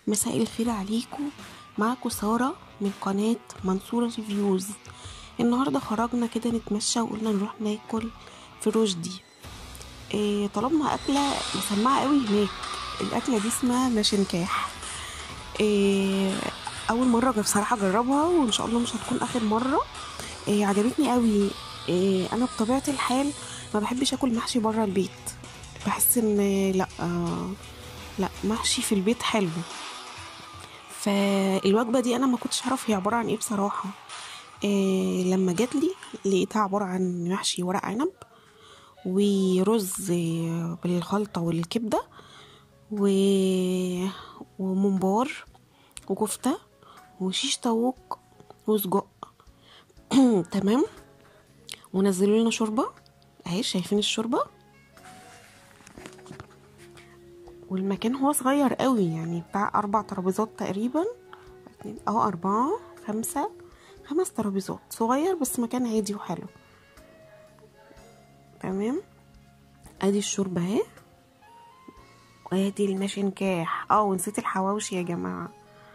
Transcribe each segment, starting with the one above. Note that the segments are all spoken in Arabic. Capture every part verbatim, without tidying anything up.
مساء الخير عليكم. معاكم سارة من قناة منصورة ريفيوز. النهاردة خرجنا كده نتمشى وقلنا نروح ناكل في رشدي. إيه طلبنا أكلة مسمعة قوي هناك. الأكلة دي اسمها ماشنكاح. إيه أول مرة بصراحة أجربها وإن شاء الله مش هتكون آخر مرة. إيه عجبتني قوي. إيه أنا بطبيعة الحال ما بحبش أكل محشي برا البيت. بحس إن لأ آه لا محشي في البيت حلو. فالوجبه دي انا ما كنتش اعرف هي عباره عن ايه بصراحه. إيه لما جات لي لقيتها عباره عن محشي ورق عنب ورز بالخلطه والكبده و... وممبار وكفته وشيش طاووق وسجق. تمام. ونزلوا لنا شوربه اهي، شايفين الشوربه. والمكان هو صغير قوي، يعني بتاع اربع ترابيزات تقريبا، اهو اربعة خمسة خمس ترابيزات، صغير بس مكان هادي وحلو. تمام. ادي الشوربه اهي، وادي الماشنكاح. اه ونسيت الحواوشي يا جماعه.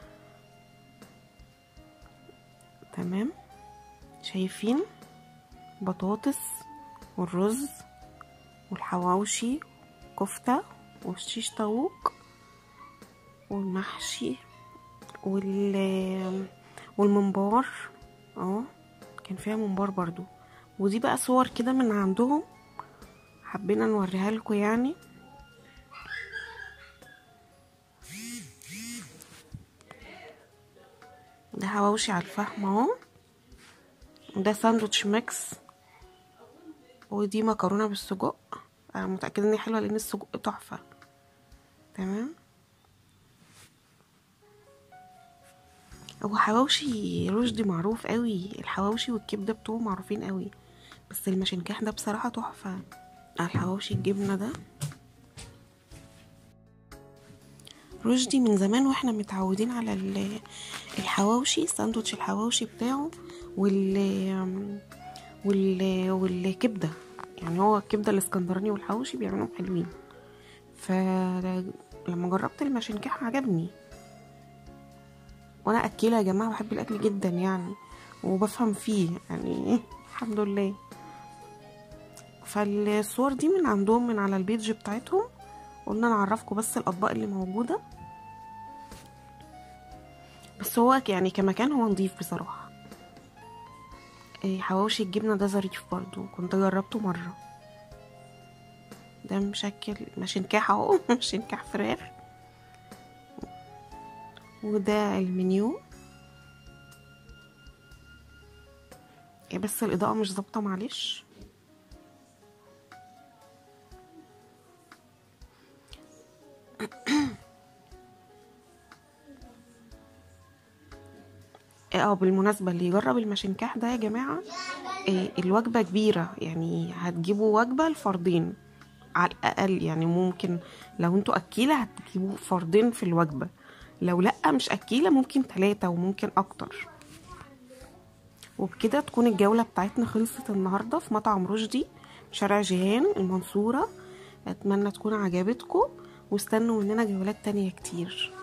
تمام. شايفين بطاطس والرز والحواوشي كفته والشيش طاووق والمحشي وال والممبار. اه كان فيها ممبار برضو. ودي بقى صور كده من عندهم حبينا نوريها لكم يعني. ده حواوشي على الفحم اهو، وده ساندوتش ميكس، ودي مكرونه بالسجق. انا متاكده ان هي حلوه لان السجق تحفه. تمام. هو حواوشي رشدي معروف قوي، الحواوشي والكبده بتوعه معروفين قوي، بس الماشنكاح ده بصراحه تحفه. الحواوشي الجبنه ده رشدي من زمان واحنا متعودين على الحواوشي، ساندوتش الحواوشي بتاعه وال وال والكبده. يعني هو الكبده الاسكندراني والحواوشي بيعملوهم حلوين. فلما جربت الماشنكاح عجبني، وانا اكيله يا جماعه، بحب الاكل جدا يعني وبفهم فيه يعني الحمد لله. فالصور دي من عندهم من على البيج بتاعتهم، قلنا نعرفكم بس الاطباق اللي موجوده. بس هو يعني كمكان هو نضيف بصراحه. حواوشي الجبنه ده ظريف برضو، كنت جربته مره. ده مشكل ماشنكاح اهو ماشنكاح فراخ. وده المنيو. بس الاضاءه مش ظابطه معلش. اه بالمناسبه اللي يجرب الماشنكاح ده يا جماعه، إيه الوجبه كبيره، يعني هتجيبوا وجبه لفردين على الاقل. يعني ممكن لو انتوا اكيله هتجيبوا فردين في الوجبه، لو لا مش اكيله ممكن ثلاثة وممكن اكتر. وبكده تكون الجوله بتاعتنا خلصت النهارده في مطعم رشدي شارع جيهان المنصوره. اتمنى تكون عجبتكم، واستنوا مننا جولات تانية كتير.